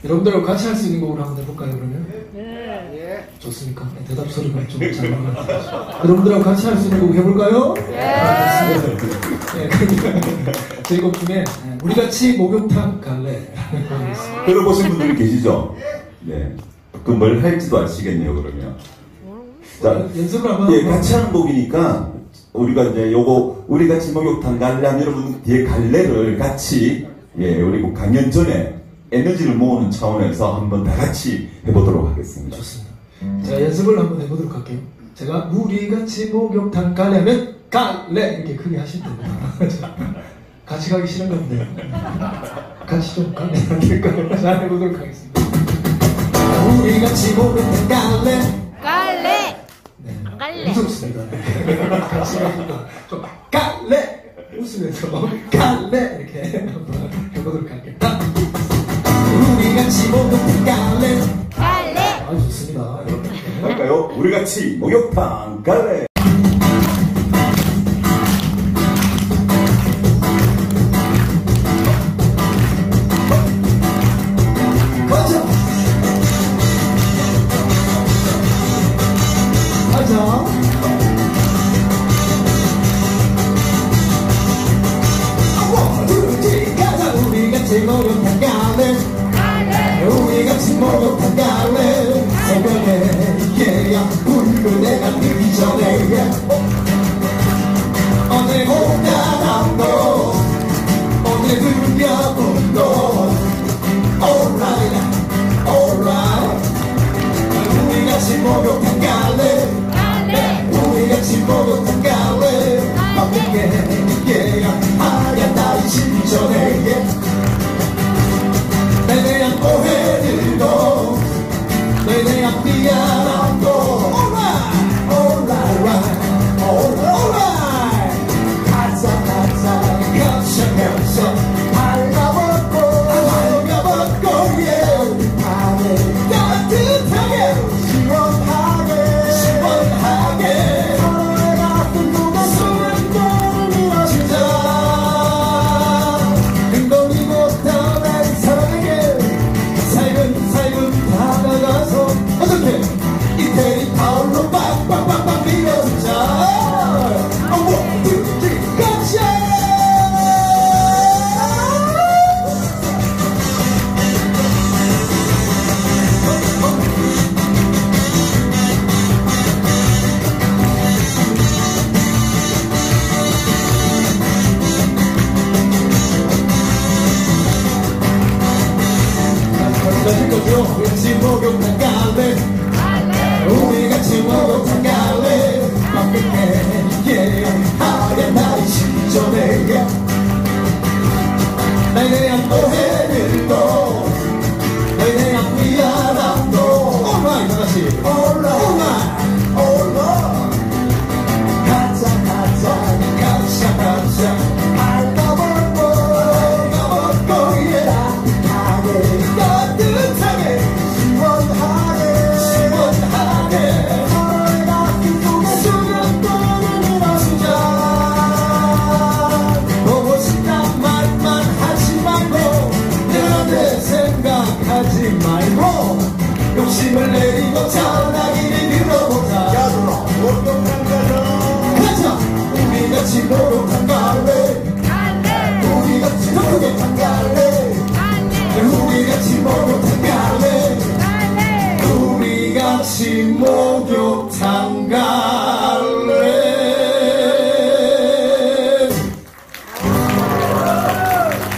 여러분들하고 같이 할 수 있는 곡으로 한번 해볼까요, 그러면? 좋습니까? 네, 대답 소리가 좀 잘 나는 것 같아요. 여러분들하고 같이 할 수 있는 곡 해볼까요? 네, 저희 곡 중에 우리같이 목욕탕 갈래 들어보신 분들이 계시죠? 네. 그 뭘 할지도 아시겠네요, 그러면. 자, 연습을 한번. 예, 같이 하는 곡이니까 우리가 이제 요거 우리 같이 목욕탕 갈래 하면 여러분 뒤에 갈래를 같이 우리 강연 전에 에너지를 모으는 차원에서 한번 다 같이 해보도록 하겠습니다. 좋습니다. 제가 연습을 한번 해보도록 할게요. 제가 우리 같이 목욕탕 갈래 하면 갈래 이렇게 크게 하시면 됩니다. 같이 가기 싫은 건데 같이 좀 갈래 할까요? 잘 해보도록 하겠습니다. 우리 같이 목욕탕 갈래 네, 갈래 무섭습니다. 같이 가니까 좀 갈래 웃으면서 갈래 이렇게 한번 해보도록 할게요. 우리 같이 목욕탕 갈래 아 좋습니다. 할까요? 우리 같이 목욕탕 갈래. 목욕탕 갈래 우리 같이 목욕탕 갈래 새벽에 울고 내가 늦기 전에 어제 공단함도 오늘 들려본도 Alright Alright 우리 같이 목욕탕 갈래 우리 같이 목욕탕 갈래 밤늦게 하얀 날이 지기 전에 내 대한 오해들도 내 대한 미안함도 Alright, alright, alright 가자 가자 발라먹고 yeah 밤에 따뜻하게 시원하게 서로의 같은 꿈에 숨을 밀어주자 근거리고 떠난 사랑에게 살금 다가가서 어떻게 이태리 파울로 빵빵빵빵 밀어주자 One, two, three, 가자 우리 같이 목욕탕 갈래 우리 같이 목욕탕 갈래 밤늦게 하얀 날이 지기 전에 나에 대한 오해들도 나에 대한 미안함도 Alright 다같이 Alright Alright 가자 알아보고 yeah 따뜻하게 시원하게 서로의 같은 꿈에 수면권을 밀어주자 보고 싶단 말만 하지 말고 내가 내 생각하지 말고 욕심을 내리고 전화기를 들어보자 가자 우리 같이 목욕탕 갈래 우리 같이 목욕탕 갈래 우리 같이 목욕탕 갈래 우리 같이 목욕탕 갈래